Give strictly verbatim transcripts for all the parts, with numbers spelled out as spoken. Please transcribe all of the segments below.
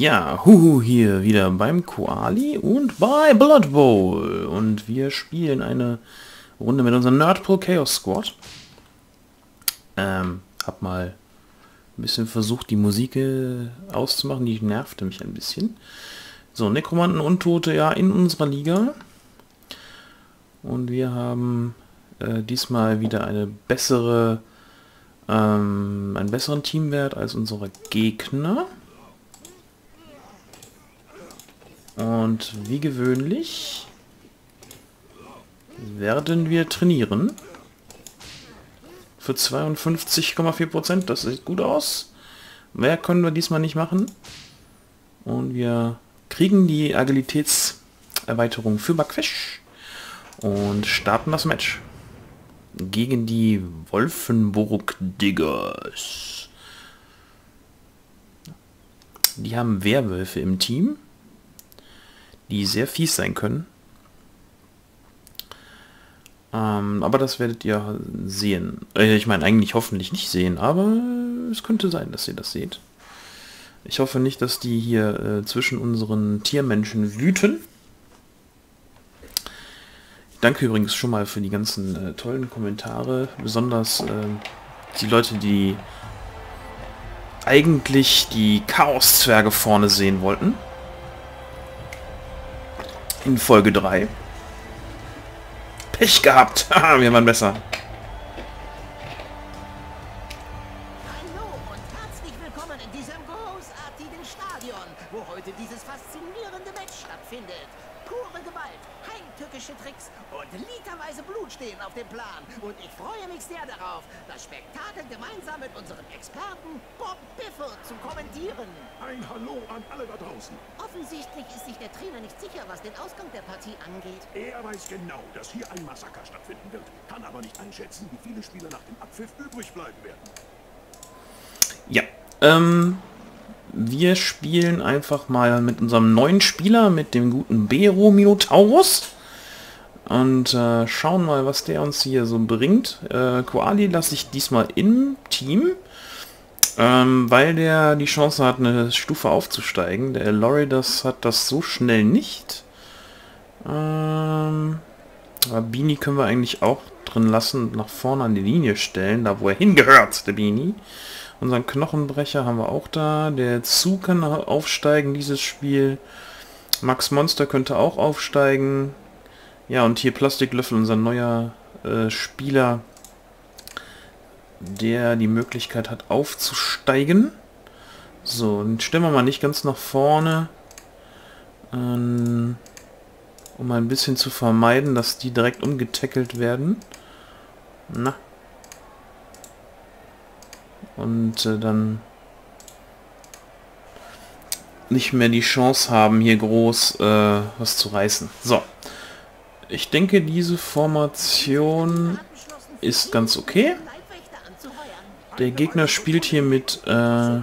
Ja, Huhu hier wieder beim Koali und bei Blood Bowl. Und wir spielen eine Runde mit unserem Nerdpool Chaos Squad. Ähm, hab mal ein bisschen versucht, die Musik äh, auszumachen, die nervte mich ein bisschen. So, Nekromanten Untote, ja, in unserer Liga. Und wir haben äh, diesmal wieder eine bessere, ähm, einen besseren Teamwert als unsere Gegner. Und wie gewöhnlich werden wir trainieren. Für zweiundfünfzig Komma vier Prozent, das sieht gut aus. Mehr können wir diesmal nicht machen. Und wir kriegen die Agilitätserweiterung für Backfisch. Und starten das Match. Gegen die Wolfenburg Diggers. Die haben Werwölfe im Team, die sehr fies sein können. Ähm, aber das werdet ihr sehen. Äh, ich meine eigentlich hoffentlich nicht sehen, aber es könnte sein, dass ihr das seht. Ich hoffe nicht, dass die hier äh, zwischen unseren Tiermenschen wüten. Ich danke übrigens schon mal für die ganzen äh, tollen Kommentare. Besonders äh, die Leute, die eigentlich die Chaos-Zwerge vorne sehen wollten. In Folge drei. Pech gehabt. Haha, wir waren besser. Hallo und herzlich willkommen in diesem großartigen Stadion, wo heute dieses faszinierende Match stattfindet. Pure Gewalt, heimtückische Tricks und literweise Blut stehen auf dem Plan. Und ich freue mich sehr darauf, das Spektakel gemeinsam mit unserem Experten Bob Biffle zu kommentieren. Ein Hallo an alle da draußen. Offensichtlich ist sich der Trainer nicht sicher, was den Ausgang der Partie angeht. Er weiß genau, dass hier ein Massaker stattfinden wird, kann aber nicht einschätzen, wie viele Spieler nach dem Abpfiff übrig bleiben werden. Ja, ähm, wir spielen einfach mal mit unserem neuen Spieler, mit dem guten Bero Minotaurus. Und äh, schauen mal, was der uns hier so bringt. Äh, Koali lasse ich diesmal im Team, ähm, weil der die Chance hat, eine Stufe aufzusteigen. Der Loridas hat das so schnell nicht. Ähm, aber Beanie können wir eigentlich auch drin lassen und nach vorne an die Linie stellen, da wo er hingehört, der Beanie. Unseren Knochenbrecher haben wir auch da. Der Zu kann aufsteigen, dieses Spiel. Max Monster könnte auch aufsteigen. Ja, und hier Plastiklöffel, unser neuer äh, Spieler, der die Möglichkeit hat aufzusteigen. So, dann stellen wir mal nicht ganz nach vorne, ähm, um ein bisschen zu vermeiden, dass die direkt umgetackelt werden. Na. Und äh, dann nicht mehr die Chance haben, hier groß äh, was zu reißen. So. Ich denke, diese Formation ist ganz okay. Der Gegner spielt hier mit äh,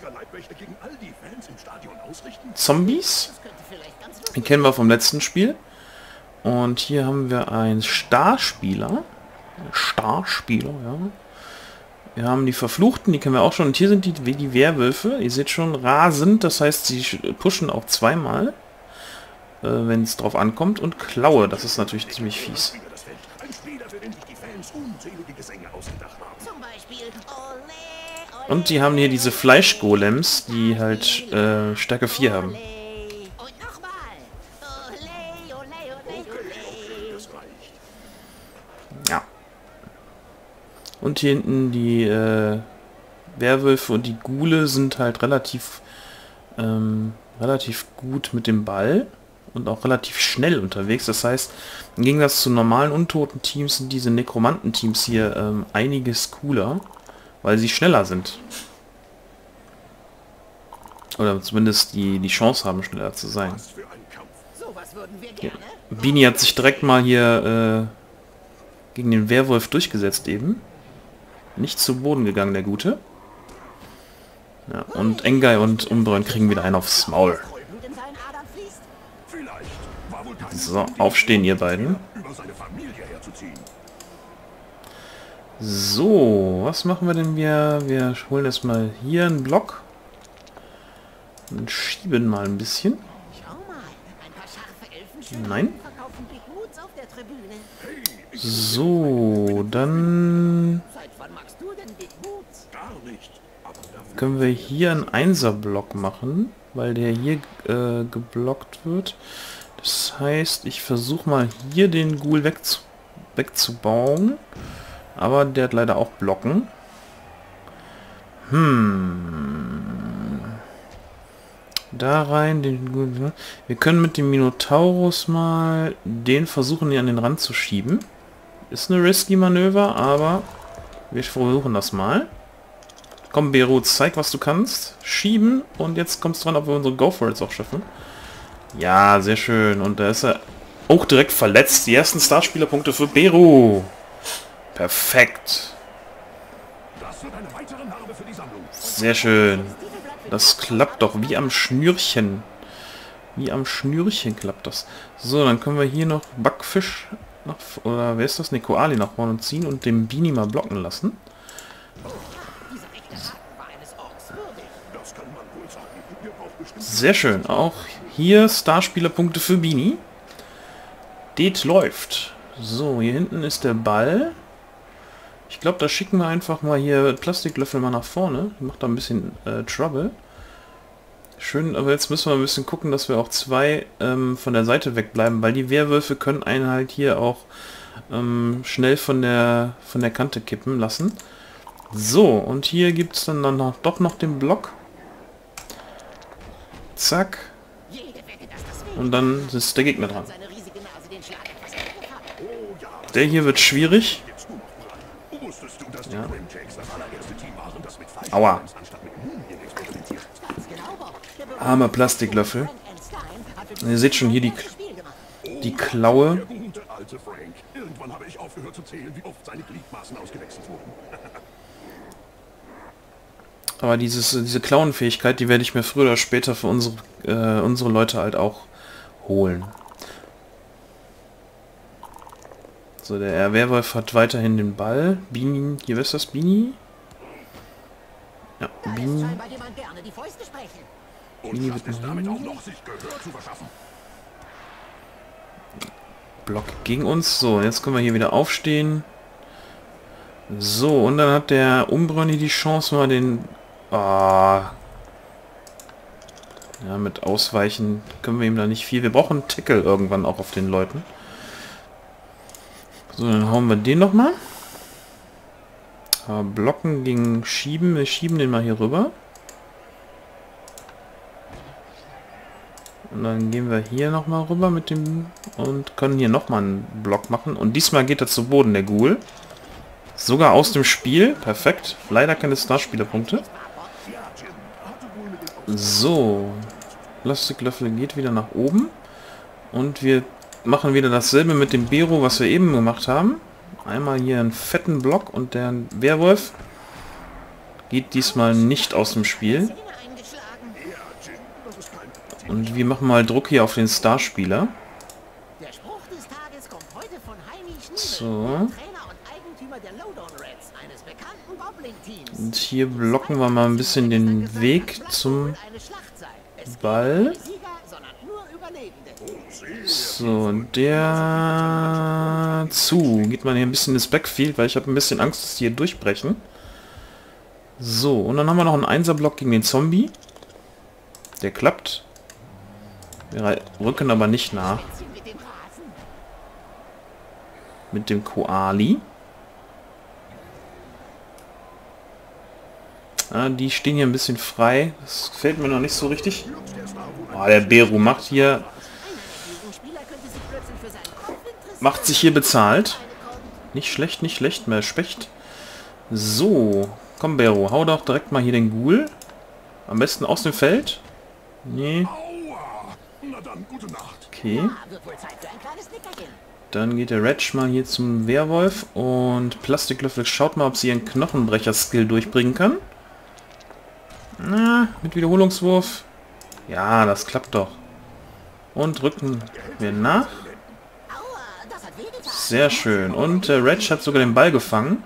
Zombies. Den kennen wir vom letzten Spiel. Und hier haben wir einen Starspieler. Starspieler, ja. Wir haben die Verfluchten, die kennen wir auch schon. Und hier sind die, die Werwölfe. Ihr seht schon, rasend. Das heißt, sie pushen auch zweimal, wenn es drauf ankommt, und Klaue, das ist natürlich ziemlich fies. Und die haben hier diese Fleischgolems, die halt äh, Stärke vier haben. Ja. Und hier hinten die äh, Werwölfe und die Ghule sind halt relativ ähm, relativ gut mit dem Ball und auch relativ schnell unterwegs. Das heißt, im Gegensatz zu normalen untoten Teams sind diese Nekromanten-Teams hier ähm, einiges cooler, weil sie schneller sind. Oder zumindest die, die Chance haben, schneller zu sein. Ja. Beanie hat sich direkt mal hier äh, gegen den Werwolf durchgesetzt eben. Nicht zu Boden gegangen, der Gute. Ja, und Engai und Umbreun kriegen wieder einen aufs Maul. So, aufstehen ihr beiden. So, was machen wir denn wir? Wir holen erstmal hier einen Block. Und schieben mal ein bisschen. Schau mal, ein paar scharfe Elfen Nein. verkaufen Big Moods auf der Tribüne. So, dann Seit wann magst du denn Big Moods? Gar nicht. Aber dafür können wir hier einen Einser-Block machen, weil der hier äh, geblockt wird. Das heißt, ich versuche mal hier den Ghoul wegzu wegzubauen. Aber der hat leider auch Blocken. Hm. Da rein, den, wir können mit dem Minotaurus mal den versuchen, hier an den Rand zu schieben. Ist eine risky Manöver, aber wir versuchen das mal. Komm, Beru, zeig, was du kannst. Schieben und jetzt kommt es dran, ob wir unsere Go for It's auch schaffen. Ja, sehr schön. Und da ist er auch direkt verletzt. Die ersten Starspielerpunkte für Beru. Perfekt. das wird eine weitere Narbe für die Sammlung. Sehr schön. Das klappt doch wie am Schnürchen. Wie am Schnürchen klappt das. So, dann können wir hier noch Backfisch nach, oder wer ist das? Ne, Koali nach vorne ziehen und den Beanie mal blocken lassen. Dieser rechte Haken war eines Orks würdig. Das kann man wohl sagen. Ihr braucht bestimmt Sehr schön. Auch hier Starspielerpunkte für Beanie. Det läuft. So, hier hinten ist der Ball. Ich glaube, da schicken wir einfach mal hier Plastiklöffel mal nach vorne. Macht da ein bisschen äh, Trouble. Schön, aber jetzt müssen wir ein bisschen gucken, dass wir auch zwei ähm, von der Seite wegbleiben, weil die Werwölfe können einen halt hier auch ähm, schnell von der von der Kante kippen lassen. So, und hier gibt es dann, dann noch, doch noch den Block. Zack. Jede Wette, dass das weh Und dann ist der Gegner dran. seine riesige Nase den Schlag etwas angefangen. Der hier wird schwierig. jetzt du noch dran. Wusstest du, dass die Ja. Grimjacks das allererste Team waren, das mit Fleisch Aua. anstatt mit Mumien experimentiert? Ganz genau, Bob. Der Berühmte Armer Plastiklöffel. Frank Einstein hat für Ihr seht schon hier die, das Spiel gemacht. die Klaue. Der gute alte Frank. Irgendwann habe ich aufgehört zu zählen, wie oft seine Gliedmaßen ausgewechselt wurden. Aber dieses, diese Klauenfähigkeit, die werde ich mir früher oder später für unsere, äh, unsere Leute halt auch holen. So, der Werwolf hat weiterhin den Ball. Beanie, hier ist das Beanie. Ja, Da ist Beanie. scheinbar jemand gerne die Fäuste sprechen. Und Mini schafft wird es noch damit auch noch, sich Gehör zu verschaffen. Block gegen uns. So, jetzt können wir hier wieder aufstehen. So, und dann hat der Umbroni die Chance, mal den... Ah. Ja, mit Ausweichen können wir ihm da nicht viel. Wir brauchen einen Tackle irgendwann auch auf den Leuten. So, dann hauen wir den nochmal. Aber blocken gegen Schieben. Wir schieben den mal hier rüber. Und dann gehen wir hier nochmal rüber mit dem... Und können hier nochmal einen Block machen. Und diesmal geht er zu Boden, der Ghoul. Sogar aus dem Spiel. Perfekt. Leider keine Starspielerpunkte. So. Plastiklöffel geht wieder nach oben. Und wir machen wieder dasselbe mit dem Bero, was wir eben gemacht haben. Einmal hier einen fetten Block und der Werwolf geht diesmal nicht aus dem Spiel. Zähne eingeschlagen. Und wir machen mal Druck hier auf den Starspieler. Der Spruch des Tages kommt heute von Heini Schniebel, So. Trainer und Eigentümer der Lowdown Reds, eines bekannten Goblin-Teams. Und hier blocken wir mal ein bisschen den Weg zum Ball. So, und der zu. Geht man hier ein bisschen ins Backfield, weil ich habe ein bisschen Angst, dass die hier durchbrechen. So, und dann haben wir noch einen Einser-Block gegen den Zombie. Der klappt. Wir rücken aber nicht nach. Mit dem Koali. Ah, die stehen hier ein bisschen frei. Das gefällt mir noch nicht so richtig. Oh, der Beru macht hier... Macht sich hier bezahlt. Nicht schlecht, nicht schlecht, mehr Specht. So, komm Beru, hau doch direkt mal hier den Ghoul. Am besten aus dem Feld. Nee. Okay. Dann geht der Ratch mal hier zum Werwolf und Plastiklöffel schaut mal, ob sie ihren Knochenbrecher-Skill durchbringen kann. Na, mit Wiederholungswurf. Ja, das klappt doch. Und rücken wir nach. Sehr schön. Und der Ratch hat sogar den Ball gefangen.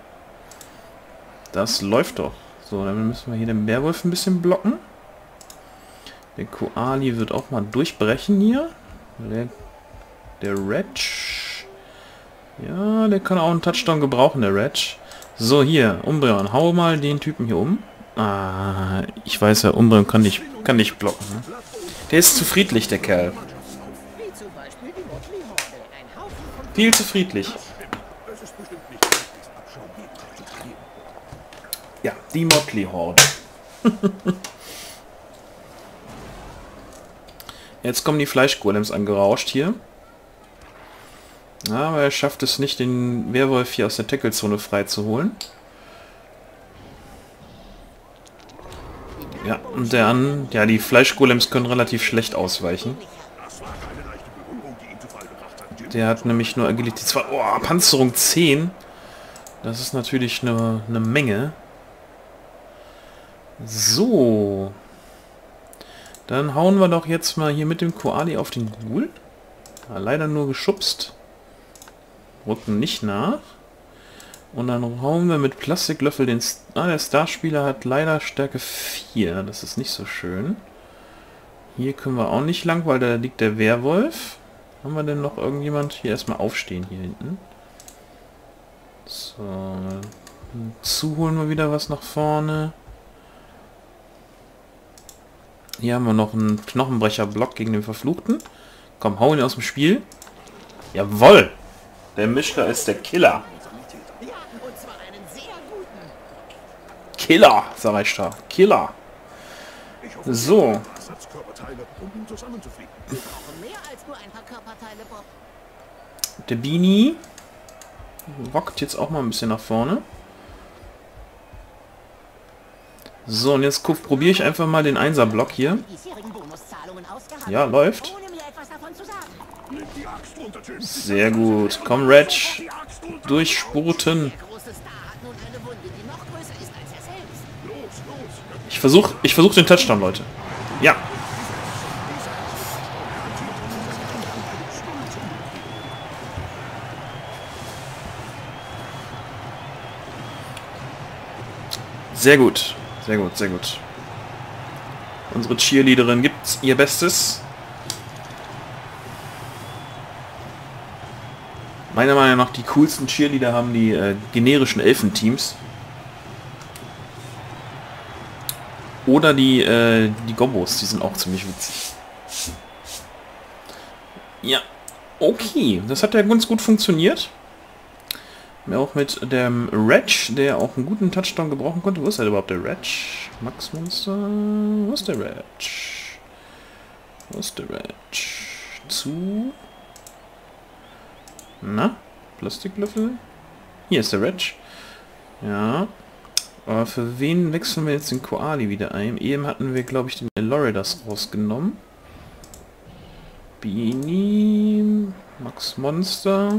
Das läuft doch. So, dann müssen wir hier den Werwolf ein bisschen blocken. Der Koali wird auch mal durchbrechen hier. Der, der Reg. Ja, der kann auch einen Touchdown gebrauchen, der Reg. So, hier, Umbreon, hau mal den Typen hier um. Ah, ich weiß ja, Umbreon kann nicht, kann nicht blocken. Ne? Der ist zu friedlich, der Kerl. Wie zum Beispiel die Motley Horde. Ein Haufen von Viel zu friedlich. Es ist bestimmt nicht möglich, Abschau gegen zu geben. Ja, die Motley Horde. Jetzt kommen die Fleischgolems angerauscht hier. Aber er schafft es nicht, den Werwolf hier aus der Tackle-Zone freizuholen. Ja, und der an, ja, die Fleischgolems können relativ schlecht ausweichen. Das war keine leichte Berührung, die ihn zu Fall gebracht hat, Jim. Der hat nämlich nur Agility zwei. Oh, Panzerung zehn. Das ist natürlich eine, eine Menge. So. Dann hauen wir doch jetzt mal hier mit dem Koali auf den Ghoul. Ja, leider nur geschubst. Rücken nicht nach. Und dann hauen wir mit Plastiklöffel den... St ah, der Starspieler hat leider Stärke vier. Das ist nicht so schön. Hier können wir auch nicht lang, weil da liegt der Werwolf. Haben wir denn noch irgendjemand? Hier erstmal aufstehen hier hinten. So. Dazu holen wir wieder was nach vorne. Hier haben wir noch einen Knochenbrecher-Block gegen den Verfluchten. Komm, hau ihn aus dem Spiel. Jawoll! Der Mischler ist der Killer. Ja, und zwar einen sehr guten. Killer, sag ich da. Killer. Ich hoffe, So. Ersatzkörperteile, um ihn zusammenzufliegen. Wir brauchen mehr als nur ein paar Körperteile, Bob. Der Beanie rockt jetzt auch mal ein bisschen nach vorne. So, und jetzt probiere ich einfach mal den Einser-Block hier. Die diesjährigen Bonuszahlungen ausgehandelt, Ja, läuft. ohne mir etwas davon zu sagen. Nimm die Axt runter, Jim. Sehr gut. Komm, Reg. Durchspurten. Der große Star hat nun eine Wunde, die noch größer ist als er selbst. Los, los. Ich versuche ich versuch den Touchdown, Leute. Ja. Sehr gut. Sehr gut, sehr gut. Unsere Cheerleaderin gibt ihr Bestes. Meiner Meinung nach die coolsten Cheerleader haben die äh, generischen Elfenteams. Oder die, äh, die Gobbos, die sind auch ziemlich witzig. Ja, okay. Das hat ja ganz gut funktioniert. Auch mit dem Reg, der auch einen guten Touchdown gebrauchen konnte. Wo ist der überhaupt, der Reg? Max Monster? Wo ist der Reg? Wo ist der Reg? Zu... Na? Plastiklöffel? Hier ist der Reg. Ja. Aber für wen wechseln wir jetzt den Koali wieder ein? Eben hatten wir, glaube ich, den Eloridas rausgenommen. Beanie... Max Monster...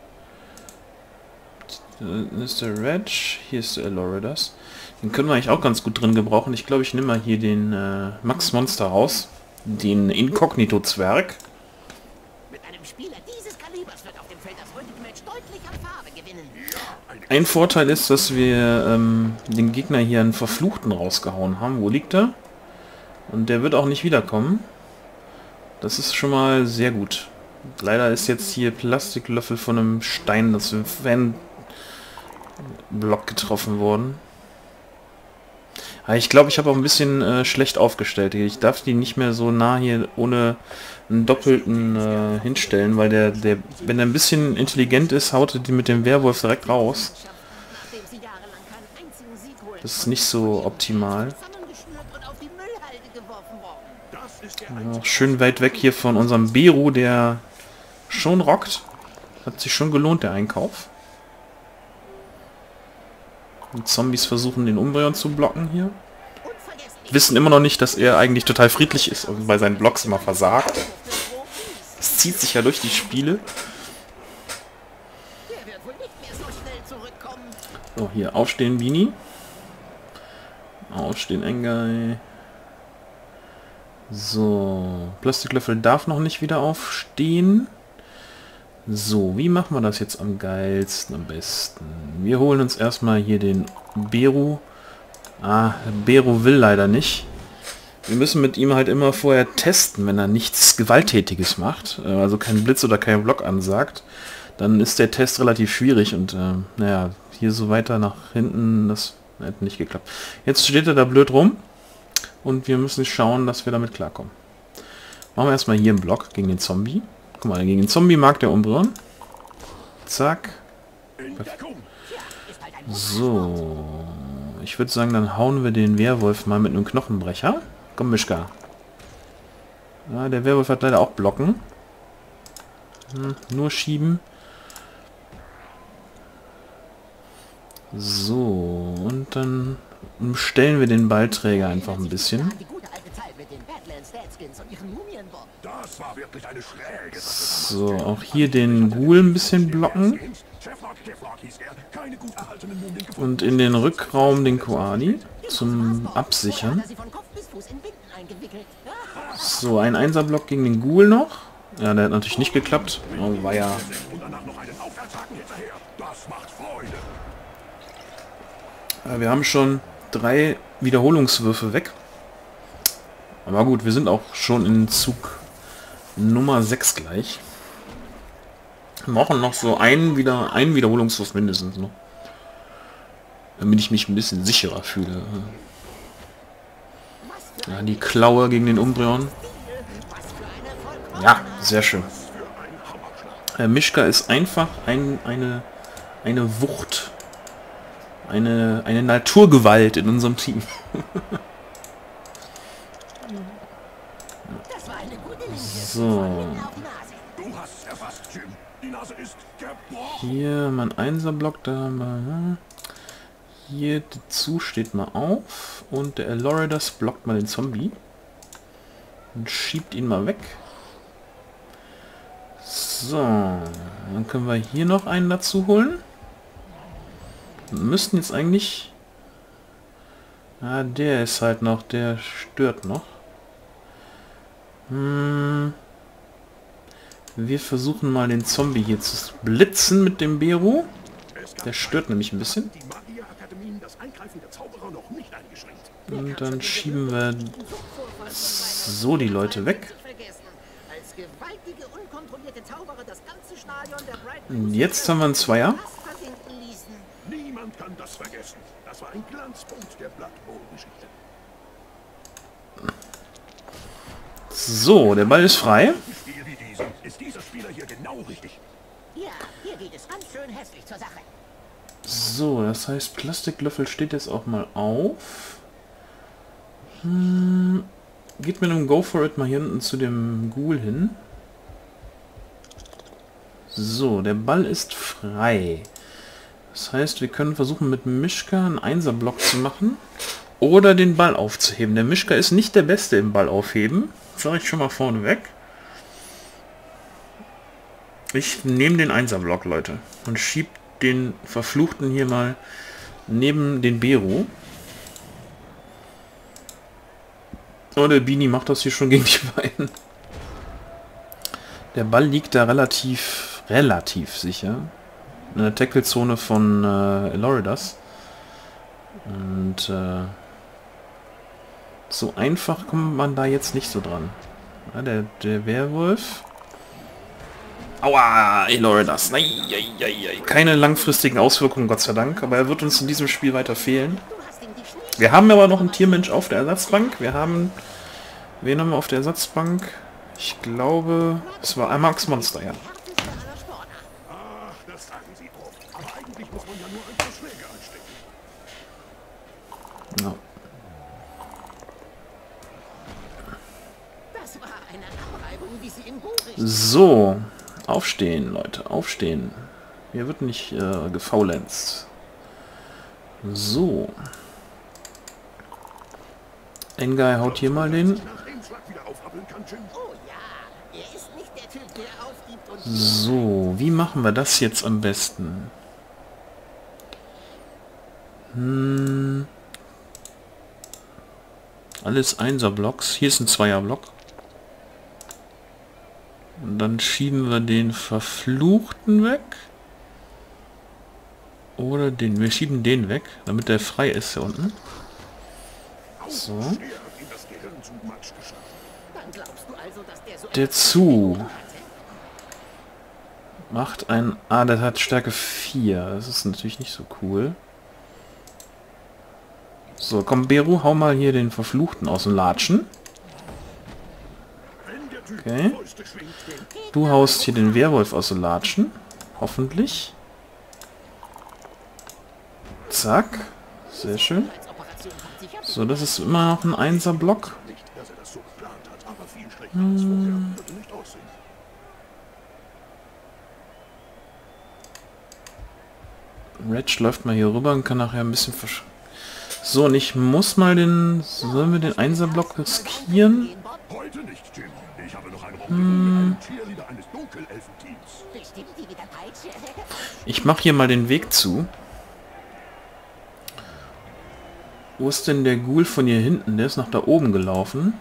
Das ist der Reg, hier ist der Eloridas. Den können wir eigentlich auch ganz gut drin gebrauchen. Ich glaube, ich nehme mal hier den äh, Max Monster raus. Den Inkognito-Zwerg. Mit einem Spieler dieses Kalibers wird auf dem Feld das heutige Match deutlich an Farbe gewinnen. Ein Vorteil ist, dass wir ähm, den Gegner hier einen Verfluchten rausgehauen haben. Wo liegt er? Und der wird auch nicht wiederkommen. Das ist schon mal sehr gut. Leider ist jetzt hier Plastiklöffel von einem Stein, das Fan Block getroffen worden. Aber ich glaube, ich habe auch ein bisschen äh, schlecht aufgestellt. Ich darf die nicht mehr so nah hier ohne einen doppelten äh, hinstellen, weil der, der, wenn er ein bisschen intelligent ist, haut er die mit dem Werwolf direkt raus. Nachdem sie jahrelang keinen einzigen Sieg holen Das ist nicht so optimal. zusammengeschnürt und auf die Müllhalde geworfen worden. Das ist der Ja, schön weit weg hier von unserem Beru, der schon rockt. Hat sich schon gelohnt, der Einkauf. Die Zombies versuchen, den Umbreon zu blocken hier. Unvergesslich. Wissen immer noch nicht, dass er eigentlich total friedlich ist und bei seinen Blocks immer versagt. Das zieht sich ja durch die Spiele. Der wird wohl nicht mehr so schnell zurückkommen. So, hier, aufstehen, Beanie. Aufstehen, Engai. So, Plastiklöffel darf noch nicht wieder aufstehen. So, wie machen wir das jetzt am geilsten, am besten? Wir holen uns erstmal hier den Beru. Ah, Beru will leider nicht. Wir müssen mit ihm halt immer vorher testen, wenn er nichts Gewalttätiges macht, äh, also keinen Blitz oder keinen Block ansagt, dann ist der Test relativ schwierig und äh, naja, hier so weiter nach hinten, das hat nicht geklappt. Jetzt steht er da blöd rum und wir müssen schauen, dass wir damit klarkommen. Machen wir erstmal hier einen Block gegen den Zombie. Guck mal, gegen den Zombie mag der Umbreon. Zack. So. Ich würde sagen, dann hauen wir den Werwolf mal mit einem Knochenbrecher. Komm, Mischka. Ja, der Werwolf hat leider auch Blocken. Hm, nur schieben. So, und dann stellen wir den Ballträger einfach ein bisschen. So, auch hier den Ghoul ein bisschen blocken. Und in den Rückraum den Koali zum Absichern. So, ein Einser-Block gegen den Ghoul noch. Ja, der hat natürlich nicht geklappt. Oh, war ja... ja, wir haben schon drei Wiederholungswürfe weg. Aber gut, wir sind auch schon in Zug Nummer sechs gleich. Wir brauchen noch so einen, wieder, einen Wiederholungswurf mindestens noch. Damit ich mich ein bisschen sicherer fühle. Ja, die Klaue gegen den Umbreon. Ja, sehr schön. Äh, Mischka ist einfach ein, eine, eine Wucht. Eine, eine Naturgewalt in unserem Team. So. Hier mein Einser-Block, da haben wir... Hier dazu steht mal auf und der Eloridas blockt mal den Zombie und schiebt ihn mal weg. So, dann können wir hier noch einen dazu holen. Wir müssten jetzt eigentlich... Ah, der ist halt noch, der stört noch. Hm. Wir versuchen mal den Zombie hier zu blitzen mit dem Beru. Der stört nämlich ein bisschen. Und dann schieben wir so die Leute weg. Und jetzt haben wir einen Zweier. Niemand kann das vergessen. Das war ein Glanzpunkt der Blood Bowl-Geschichte. So, der Ball ist frei. Ist dieser Spieler hier genau richtig? Ja, hier geht es ganz schön hässlich zur Sache. So, das heißt, Plastiklöffel steht jetzt auch mal auf. Hm, geht mit einem Go for It mal hier unten zu dem Ghoul hin. So, der Ball ist frei. Das heißt, wir können versuchen mit Mischka einen Einser-Block zu machen oder den Ball aufzuheben. Der Mischka ist nicht der Beste im Ball aufheben. Das sage ich schon mal vorne weg. Ich nehme den Einser-Block, Leute, und schiebe den Verfluchten hier mal neben den Beru. Oh, der Bini macht das hier schon gegen die beiden. Der Ball liegt da relativ, relativ sicher. In der Tackle-Zone von äh, Eloridas. Und äh, so einfach kommt man da jetzt nicht so dran. Ja, der, der Werwolf. Aua, Eloridas. Keine langfristigen Auswirkungen, Gott sei Dank. Aber er wird uns in diesem Spiel weiter fehlen. Wir haben aber noch einen Tiermensch auf der Ersatzbank. Wir haben... Wen haben wir auf der Ersatzbank? Ich glaube, es war ein Max Monster, ja. Ja. So, aufstehen, Leute, aufstehen. Hier wird nicht äh, gefaulenzt. So. Engai haut hier mal den. So, wie machen wir das jetzt am besten? Hm. Alles Einser-Blocks. Hier ist ein Zweier-Block. Und dann schieben wir den Verfluchten weg. Oder den... Wir schieben den weg, damit der frei ist hier unten. So. Zug Matsch geschafft. Dann glaubst du also, dass der so Der Zug macht ein... Ah, der hat Stärke vier. Das ist natürlich nicht so cool. So, komm, Beru, hau mal hier den Verfluchten aus dem Latschen. Wenn der Typ Okay. die Fäuste schwingt, den Du haust hier den Werwolf aus dem Latschen. Hoffentlich. Zack. Sehr schön. Operation hat sich ab. So, das ist immer noch ein Einser-Block. nicht, dass er das so geplant hat, aber viel schlechter als vorher würde nicht aussehen. Reg läuft mal hier rüber und kann nachher ein bisschen versch... So, und ich muss mal den... Sollen wir den Einser-Block riskieren? Heute nicht, Jim. Ich habe noch ein Rendezvous mit einem Cheerleader eines Dunkelelfenteams. Bestimmt die mit der Peitsche. Ich mache hier mal den Weg zu. Wo ist denn der Ghoul von hier hinten? Der ist nach da oben gelaufen.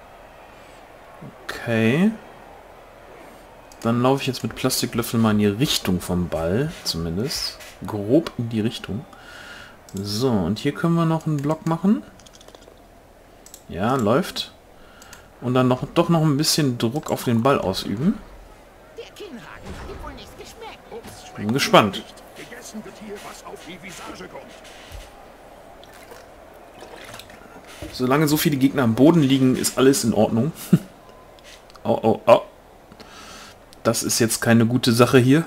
Okay. Dann laufe ich jetzt mit Plastiklöffel mal in die Richtung vom Ball. Zumindest. Grob in die Richtung. So, und hier können wir noch einen Block machen. Ja, läuft. Und dann noch doch noch ein bisschen Druck auf den Ball ausüben. Der Kinnhaken hat ihm wohl nicht geschmeckt. Ups, Bin gespannt. Gegessen wird hier, was auf die Visage kommt. Solange so viele Gegner am Boden liegen, ist alles in Ordnung. Oh, oh, oh. Das ist jetzt keine gute Sache hier.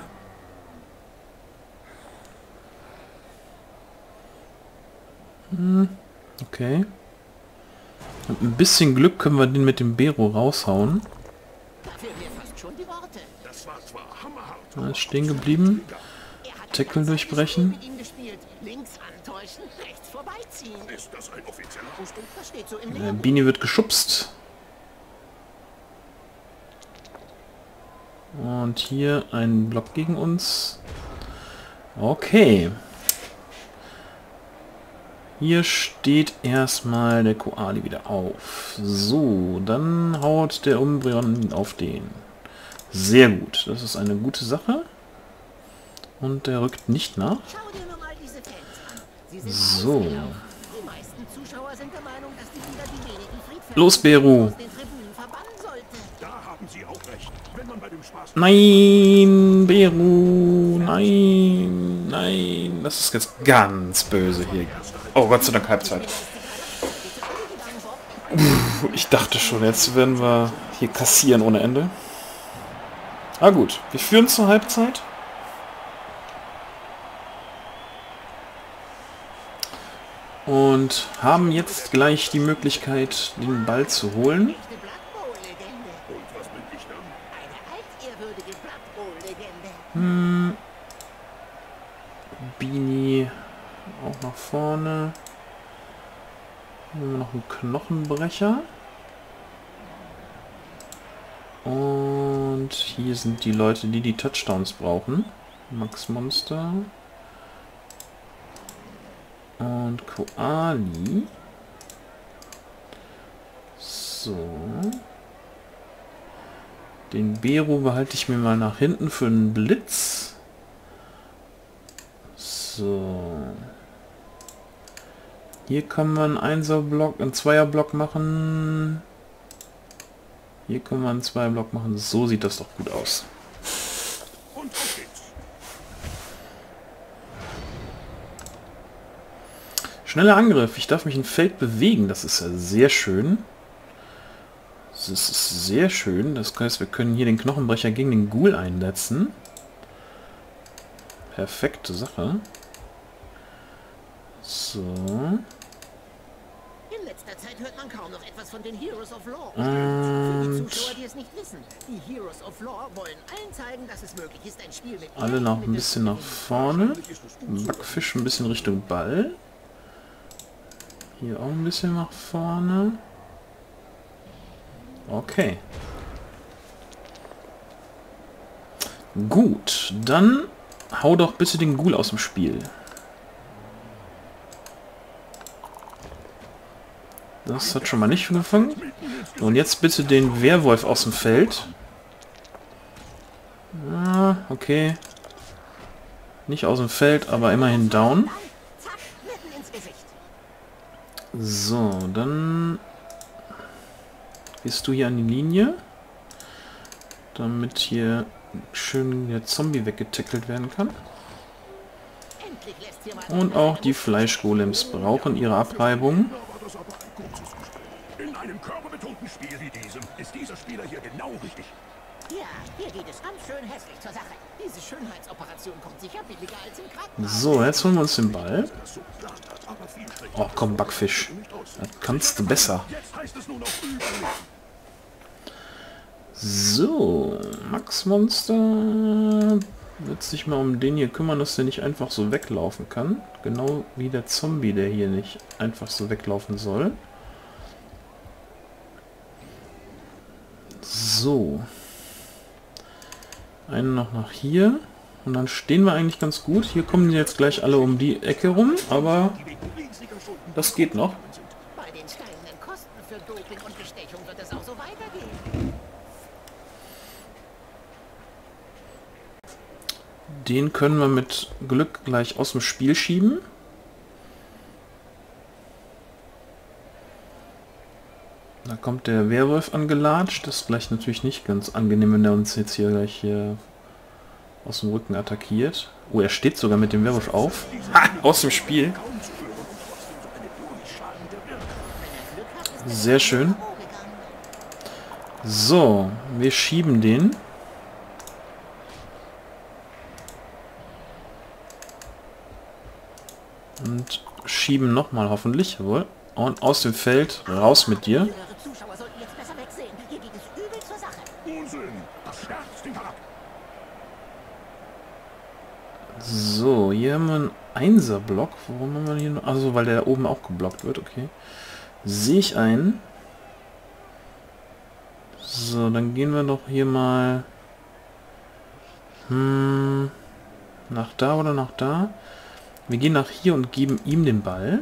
Hm, okay. Mit ein bisschen Glück können wir den mit dem Bero raushauen. Da fehlen mir fast schon die Worte. Das war zwar hammerhart. Er ist stehen geblieben. Er hat Tackle ein ganzes durchbrechen. Spiel mit ihm gespielt. Links antäuschen, rechts vorbeiziehen. Ist das ein offizieller Ausdruck? Das steht so im Äh, Lehrbuch. Bini wird geschubst. Und hier ein Block gegen uns. Okay. Hier steht erstmal der Koali wieder auf. So, dann haut der Umbreon auf den. Sehr gut. Das ist eine gute Sache. Und der rückt nicht nach. Schau dir nur mal diese Fans an. Sie sind So. ausgelaufen. Die meisten Zuschauer sind der Meinung, dass die Liga die wenigen Friedfertigen Los, Beru. aus den Tribünen verbannen sollte. Da haben Sie auch recht. Wenn man bei dem Spaß... Nein, Beru, nein, nein. Das ist jetzt ganz böse hier. Oh, Gott sei Dank Halbzeit. Puh, ich dachte schon, jetzt werden wir hier kassieren ohne Ende. Ah gut, wir führen zur Halbzeit. Und haben jetzt gleich die Möglichkeit, den Ball zu holen. Echte Blood Bowl-Legende. Und was bin ich dann? Eine altehrwürdige Blood Bowl-Legende. Bini auch nach vorne. Hier haben wir noch einen Knochenbrecher. Und hier sind die Leute, die die Touchdowns brauchen. Max Monster. Und Koali. So. Den Bero behalte ich mir mal nach hinten für einen Blitz. So. Hier kann man einen Einser-Block, einen Zweier-Block machen. Hier können wir einen Zweier-Block machen. So sieht das doch gut aus. Und auf geht's. Schneller Angriff. Ich darf mich im Feld bewegen. Das ist ja sehr schön. Das ist sehr schön. Das heißt, wir können hier den Knochenbrecher gegen den Ghoul einsetzen. Perfekte Sache. So. In letzter Zeit hört man kaum noch etwas von den Heroes of Law. Und Für die Zuschauer, die es nicht wissen, die Heroes of Law wollen allen zeigen, dass es möglich ist, ein Spiel mit alle noch ein bisschen nach vorne. Backfisch ein bisschen Richtung Ball. Hier auch ein bisschen nach vorne. Okay. Gut, dann hau doch bitte den Ghoul aus dem Spiel. Das hat schon mal nicht gefangen. Und jetzt bitte den Werwolf aus dem Feld. Ah, okay. Nicht aus dem Feld, aber immerhin down. Zack, mitten ins Gesicht. So, dann Gehst du hier an die Linie, damit hier schön der Zombie weggetackelt werden kann. Und auch die Fleischgolems brauchen ihre Abreibung. In einem körperbetonten Spiel wie diesem ist dieser Spieler hier genau richtig. Ja, hier geht es ganz schön hässlich zur Sache. Diese Schönheitsoperation kommt sicher billiger als im Krankenhaus. So, jetzt holen wir uns den Ball. Oh, komm, Backfisch. Das kannst du besser. Jetzt heißt es nur noch überleben. So, Max Monster wird sich mal um den hier kümmern, dass der nicht einfach so weglaufen kann. Genau wie der Zombie, der hier nicht einfach so weglaufen soll. So. Einen noch nach hier. Und dann stehen wir eigentlich ganz gut. Hier kommen die jetzt gleich alle um die Ecke rum, aber das geht noch. Bei den steigenden Kosten für Doping und Bestechung wird es auch so weitergehen. Den können wir mit Glück gleich aus dem Spiel schieben. Da kommt der Werwolf angelatscht. Das ist gleich natürlich nicht ganz angenehm, wenn er uns jetzt hier gleich hier aus dem Rücken attackiert. Oh, er steht sogar mit dem Werwolf auf. Ha, aus dem Spiel. Sehr schön. So, wir schieben den. Und schieben nochmal hoffentlich. Jawohl. Und aus dem Feld raus mit dir. Eure Zuschauer sollten jetzt besser wegsehen. Hier geht es übel zur Sache. Unsinn! Das stärkt den Charakter. So, hier haben wir einen Einser-Block. Warum haben wir hier noch? Also, weil der oben auch geblockt wird. Okay. Sehe ich ein. So, dann gehen wir doch hier mal hm, nach da oder nach da. Wir gehen nach hier und geben ihm den Ball.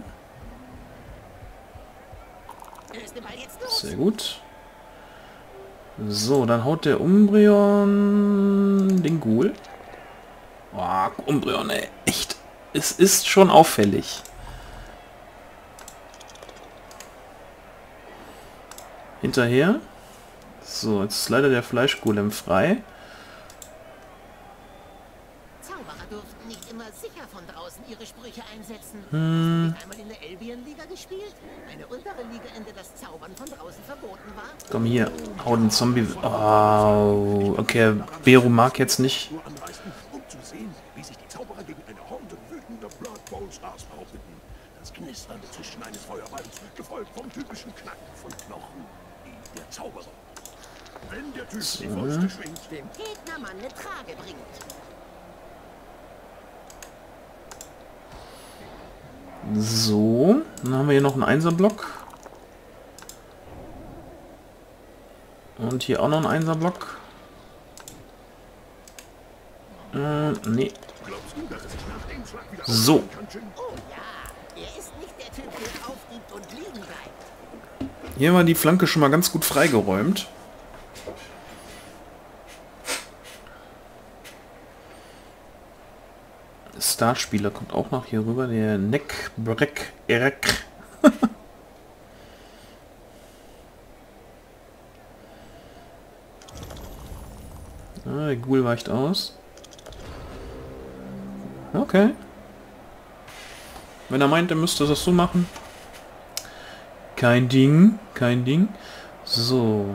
Löst den Ball jetzt los. Sehr gut. So, dann haut der Umbreon den Ghoul. Oh, Umbreon, ey. Echt. Es ist schon auffällig. Hinterher. So, jetzt ist leider der Fleischgolem frei. Zauberer durften nicht immer sicher von draußen ihre Sprüche einsetzen. Hm. Hast du nicht einmal in der Albion-Liga gespielt? Eine untere Liga, in der das Zaubern von draußen verboten war? Komm hier, hau den Zombie. Oh, okay, Beru mag jetzt nicht. Nur anreißen, um zu sehen, wie sich die Zauberer gegen eine Horde wütender Blood Bowl Stars behaupteten. Das Knistern zwischen eines Feuerballs, gefolgt vom typischen Knacken von Knochen, wie der Zauberer. Wenn der Typ die Fäuste schwingt, Dem Gegnermann eine Trage bringt. So, dann haben wir hier noch einen Einser-Block. Und hier auch noch einen Einser-Block. Äh, nee. glaubst du, dass es sich nach dem Schlag wieder So. aufbauen kann, Jin? Oh ja, er ist nicht der Typ, der aufgibt und liegen bleibt. Hier war die Flanke schon mal ganz gut freigeräumt. Startspieler kommt auch noch hier rüber, der Neckbreck Erek. Ah, der Ghoul weicht aus. Okay. Wenn er meint, er müsste das so machen. Kein Ding, kein Ding. So.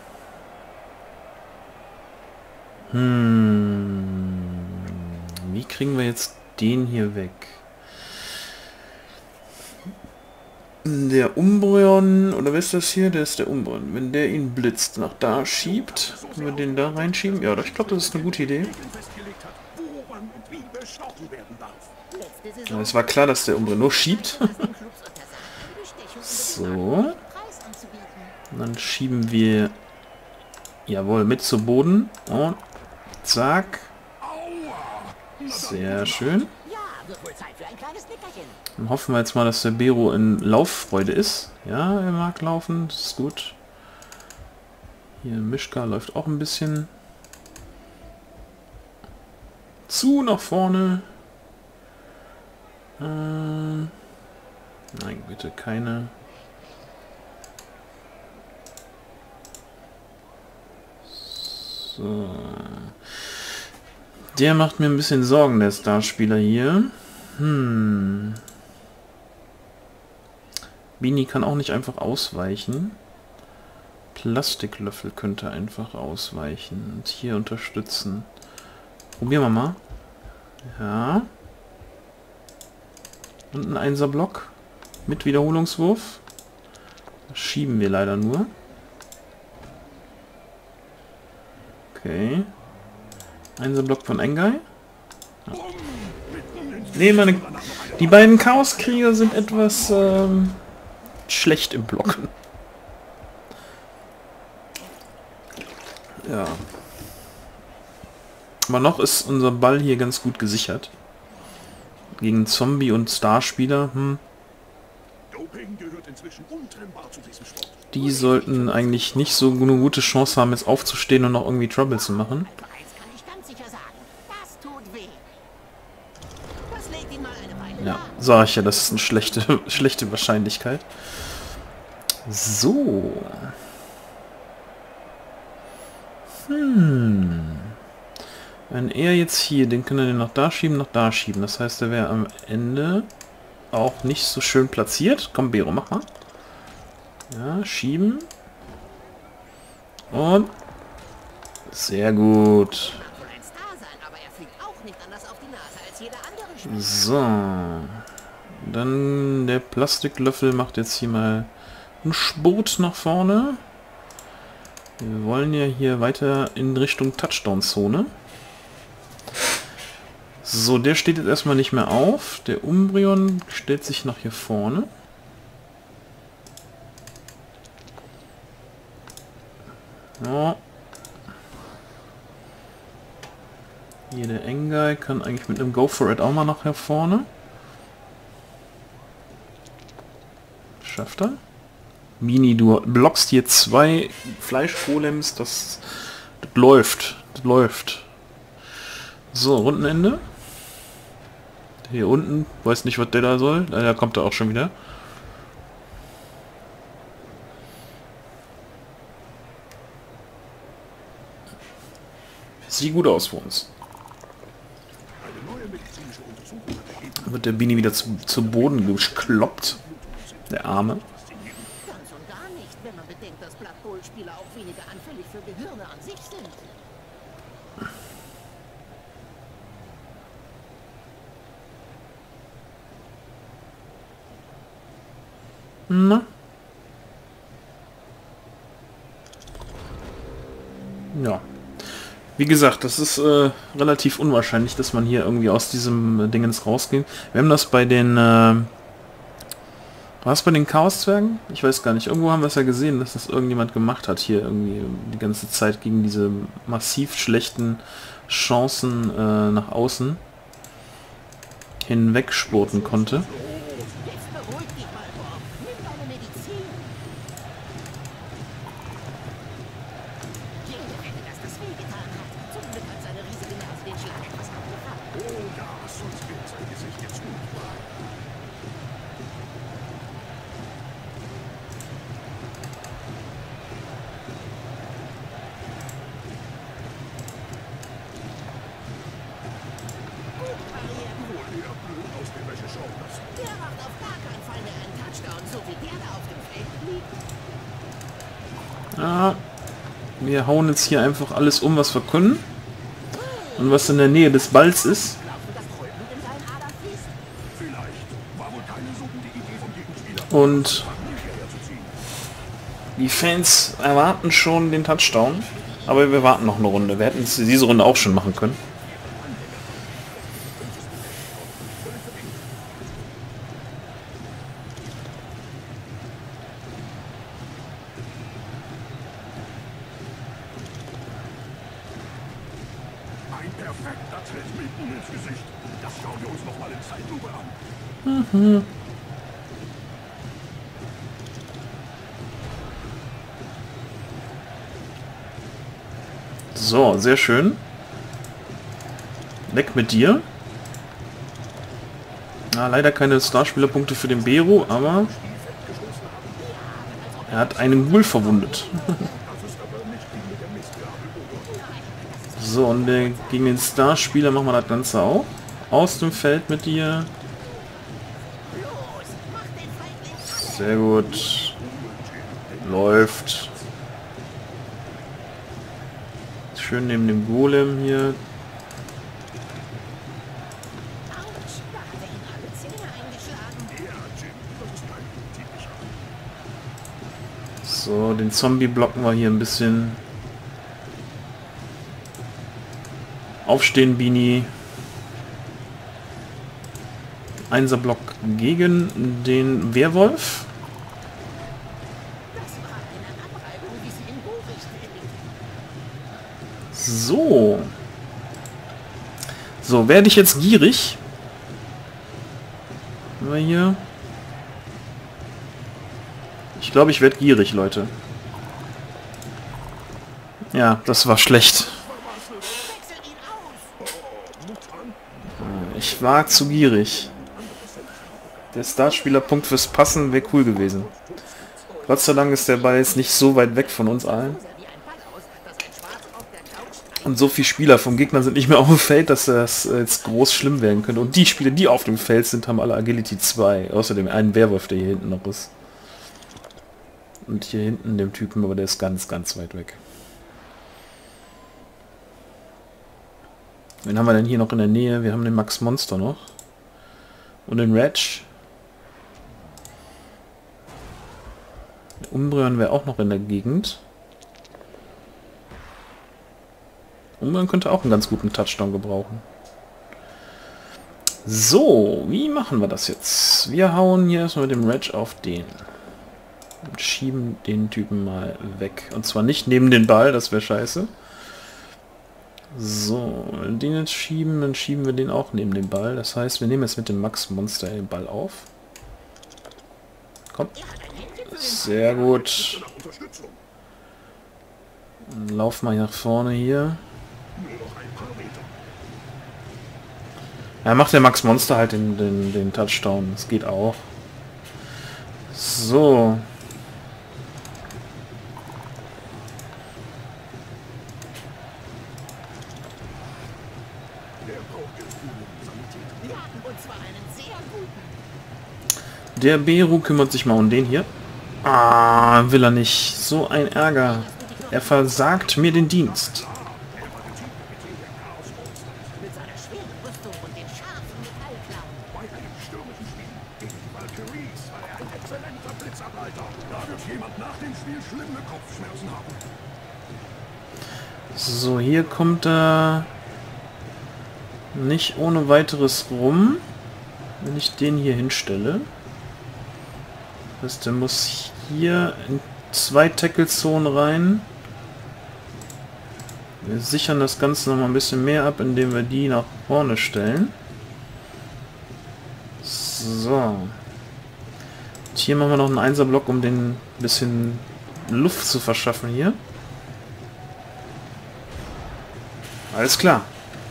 Hm. Wie kriegen wir jetzt den hier weg? Der Umbreon, oder wer ist das hier? Der ist der Umbreon. Wenn der ihn blitzt, nach da schiebt, können wir den da reinschieben? Ja, ich glaube, das ist eine gute Idee. festgelegt hat, wo, wann und wie bestochen werden darf. Letzte Ja, Saison es war klar, dass der Umbreon nur schiebt. hat es den Clubs untersagt, die Bestechung So. unter dem Preis anzubieten. Und dann schieben wir, jawohl, mit zu Boden. Und zack. Sehr schön. Ja, wird wohl Zeit für ein kleines Nickerchen. Dann hoffen wir jetzt mal, dass der Bero in Lauffreude ist. Ja, er mag laufen, das ist gut. Hier Mischka läuft auch ein bisschen zu nach vorne. Ähm, nein, bitte keine. So. Der macht mir ein bisschen Sorgen, der Starspieler hier. Hm. Bini kann auch nicht einfach ausweichen. Plastiklöffel könnte einfach ausweichen und hier unterstützen. Probieren wir mal. Ja. Und ein Einserblock mit Wiederholungswurf. Das schieben wir leider nur. Okay. Einserblock von Engai. Ja. Nee, meine, die beiden Chaoskrieger sind etwas ähm, schlecht im Blocken. Ja. Aber noch ist unser Ball hier ganz gut gesichert. Gegen Zombie und Starspieler. Hm. Die sollten eigentlich nicht so eine gute Chance haben, jetzt aufzustehen und noch irgendwie Trouble zu machen. Ja, sag ich ja, das ist eine schlechte, schlechte Wahrscheinlichkeit. So. Hm. Wenn er jetzt hier, den kann er den noch da schieben, noch da schieben. Das heißt, er wäre am Ende auch nicht so schön platziert. Komm, Bero, mach mal. Ja, schieben. Und sehr gut. So. Dann der Plastiklöffel macht jetzt hier mal einen Spurt nach vorne. Wir wollen ja hier weiter in Richtung Touchdown-Zone. So, der steht jetzt erstmal nicht mehr auf. Der Umbreon stellt sich nach hier vorne. Ja. Hier der Engai kann eigentlich mit einem Go for It auch mal nach hier vorne. Schafft er? Mini, du blockst hier zwei Fleischgolems, das, das läuft, das läuft. So, Rundenende. Hier unten, weiß nicht, was der da soll. Da kommt er auch schon wieder. Sieht gut aus für uns. Wird der Bini wieder zu, zu Boden gekloppt. Der Arme. Ganz und gar nicht, wenn man bedenkt, dass Blood Bowl-Spieler auch weniger anfällig für Gehirne an sich sind. Na? Ja. Wie gesagt, das ist äh, relativ unwahrscheinlich, dass man hier irgendwie aus diesem äh, Dingens rausgeht. Wir haben das bei den... Äh, war es bei den Chaos-Zwergen? Ich weiß gar nicht. Irgendwo haben wir es ja gesehen, dass das irgendjemand gemacht hat, hier irgendwie die ganze Zeit gegen diese massiv schlechten Chancen äh, nach außen hinwegspurten konnte. Ja, wir hauen jetzt hier einfach alles um, was wir können. Und was in der Nähe des Balls ist. Und die Fans erwarten schon den Touchdown. Aber wir warten noch eine Runde. Wir hätten es diese Runde auch schon machen können. Perfekter Tritt mitten ins Gesicht. Das schauen wir uns noch mal in Zeitlupe an. Mhm. So, sehr schön. Weg mit dir. Na, leider keine Starspielerpunkte für den Bero, aber er hat einen Ghoul verwundet. So, und der, gegen den Starspieler machen wir das Ganze auch. Aus dem Feld mit dir. Sehr gut. Läuft. Schön neben dem Golem hier. So, den Zombie blocken wir hier ein bisschen. Aufstehen, Bini. Einser-Block gegen den Werwolf. So. So, werde ich jetzt gierig. Haben wir hier. Ich glaube, ich werde gierig, Leute. Ja, das war schlecht. Ich war zu gierig. Der Startspielerpunkt fürs Passen wäre cool gewesen. Gott sei Dank ist der Ball jetzt nicht so weit weg von uns allen. Und so viele Spieler vom Gegner sind nicht mehr auf dem Feld, dass das jetzt groß schlimm werden könnte. Und die Spieler, die auf dem Feld sind, haben alle Agility zwei. Außerdem einen Werwolf, der hier hinten noch ist. Und hier hinten dem Typen, aber der ist ganz, ganz weit weg. Wen haben wir denn hier noch in der Nähe? Wir haben den Max Monster noch. Und den Reg. Umbreon wäre auch noch in der Gegend. Umbreon könnte auch einen ganz guten Touchdown gebrauchen. So, wie machen wir das jetzt? Wir hauen hier erstmal mit dem Reg auf den. Und schieben den Typen mal weg. Und zwar nicht neben den Ball, das wäre scheiße. So, wenn wir den jetzt schieben, dann schieben wir den auch neben den Ball. Das heißt, wir nehmen jetzt mit dem Max Monster den Ball auf. Komm. Sehr gut. Dann lauf mal nach vorne hier. Ja, macht der Max Monster halt den, den, den Touchdown. Das geht auch. So. Der Beru kümmert sich mal um den hier. Ah, will er nicht. So ein Ärger. Er versagt mir den Dienst. So, hier kommt er nicht ohne weiteres rum, wenn ich den hier hinstelle. Das heißt, der muss hier in zwei Tackle-Zonen rein. Wir sichern das Ganze noch mal ein bisschen mehr ab, indem wir die nach vorne stellen. So. Und hier machen wir noch einen Einser-Block, um den ein bisschen Luft zu verschaffen hier. Alles klar.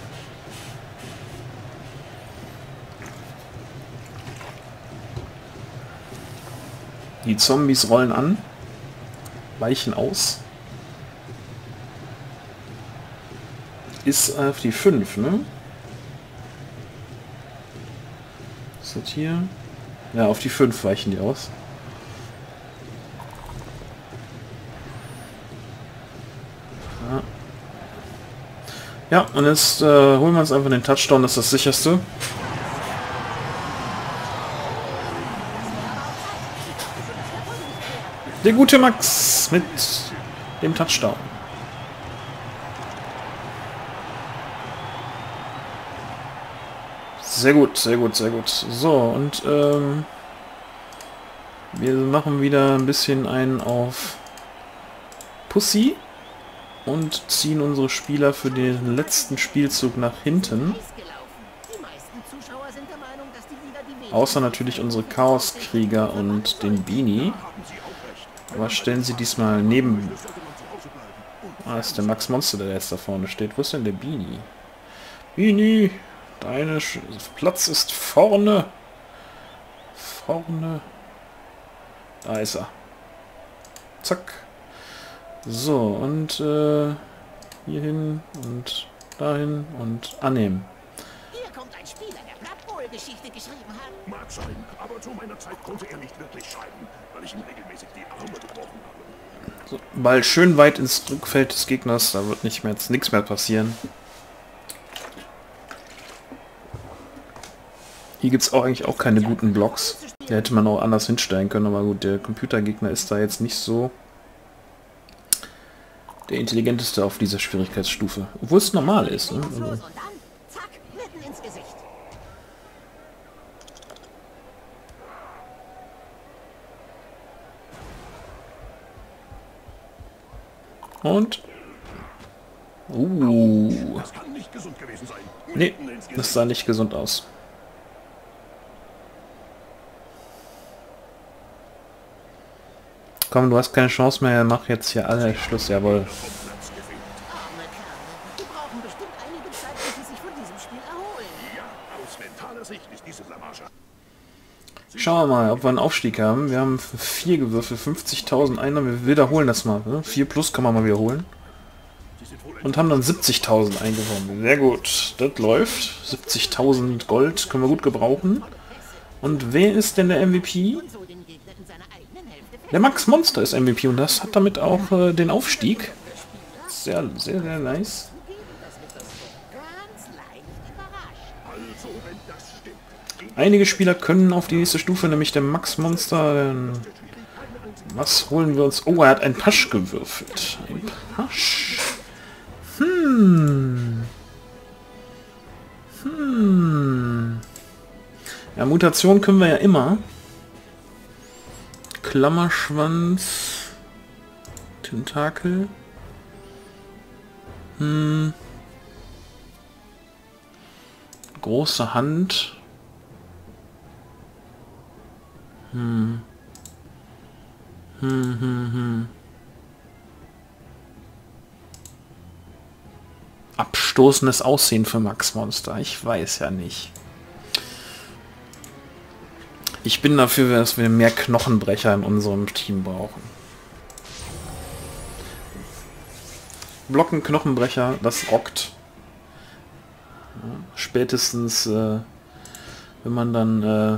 Die Zombies rollen an, weichen aus. Ist auf die fünf, ne? Ist das hier? Ja, auf die fünf weichen die aus. Ja, ja, und jetzt äh, holen wir uns einfach den Touchdown, das ist das sicherste. Der gute Max mit dem Touchdown. Sehr gut, sehr gut, sehr gut. So, und ähm, wir machen wieder ein bisschen einen auf Pussy und ziehen unsere Spieler für den letzten Spielzug nach hinten. Außer natürlich unsere Chaoskrieger und den Bini. Aber stellen sie diesmal neben... Ah, ist der Max Monster, der jetzt da vorne steht. Wo ist denn der Bini? Bini, dein Platz ist vorne. Vorne. Da ist er. Zack. So, und äh, Hier hin und dahin und annehmen. Hier kommt ein Spieler, der Blood Bowl-Geschichte geschrieben hat. Mag sein, aber zu meiner Zeit konnte er nicht wirklich schreiben, weil ich ihm regelmäßig die Arme gebrochen habe. So, Ball schön weit ins Rückfeld des Gegners, da wird nicht mehr jetzt nichts mehr passieren. Hier gibt es auch eigentlich auch keine guten Blocks. Da hätte man auch anders hinstellen können, aber gut, der Computergegner ist da jetzt nicht so der intelligenteste auf dieser Schwierigkeitsstufe. Obwohl es normal ist. Ne? Also Und dann, zack, mitten ins Gesicht. und... Uh. Das kann nicht gesund gewesen sein. Nee, das sah nicht gesund aus. Komm, du hast keine Chance mehr, mach jetzt hier alle Schluss, jawohl. Arme Kerle. Die brauchen bestimmt einige Zeit, bis sie sich von diesem Spiel erholen. Ja, aus mentaler Sicht ist diese Blamage. Schauen wir mal, ob wir einen Aufstieg haben. Wir haben vier gewürfelt, fünfzigtausend Einnahmen. Wir wiederholen das mal. Ne? vier plus kann man mal wiederholen. Und haben dann siebzigtausend eingewonnen. Sehr gut, das läuft. siebzigtausend Gold können wir gut gebrauchen. Und wer ist denn der M V P? So den Gegner in seiner eigenen Hälfte Der Max Monster ist M V P und das hat damit auch äh, den Aufstieg. Sehr, sehr, sehr nice. ganz leicht überrascht. Also, wenn das stimmt. Einige Spieler können auf die nächste Stufe, nämlich der Max Monster. Ähm, was holen wir uns? Oh, er hat einen Pasch gewürfelt. Ein Pasch. Hm. Hm. Ja, Mutation können wir ja immer. Klammerschwanz. Tentakel. Hm. Große Hand. Hm. Hm, hm, hm. Abstoßendes Aussehen für Max Monster. Ich weiß ja nicht. Ich bin dafür, dass wir mehr Knochenbrecher in unserem Team brauchen. Blocken, Knochenbrecher, das rockt. Ja, spätestens, äh, wenn man dann äh,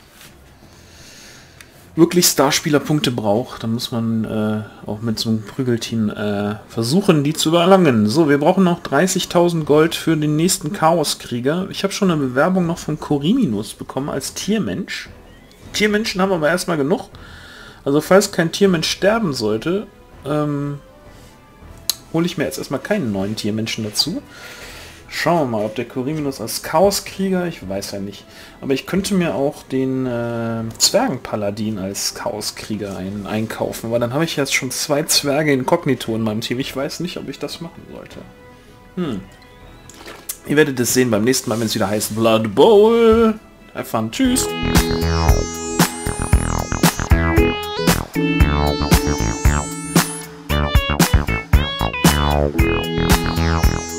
wirklich Starspielerpunkte braucht, dann muss man äh, auch mit so einem Prügelteam äh, versuchen, die zu überlangen. So, wir brauchen noch dreißigtausend Gold für den nächsten Chaoskrieger. Ich habe schon eine Bewerbung noch von Koriminus bekommen als Tiermensch. Tiermenschen haben wir aber erstmal genug. Also falls kein Tiermensch sterben sollte, ähm, hole ich mir jetzt erstmal keinen neuen Tiermenschen dazu. Schauen wir mal, ob der Koriminus als Chaoskrieger, ich weiß ja nicht. Aber ich könnte mir auch den äh, Zwergenpaladin als Chaoskrieger ein, einkaufen, weil dann habe ich jetzt schon zwei Zwerge inkognito in meinem Team. Ich weiß nicht, ob ich das machen sollte. Hm. Ihr werdet es sehen beim nächsten Mal, wenn es wieder heißt Blood Bowl. Have fun. Tschüss. Meow.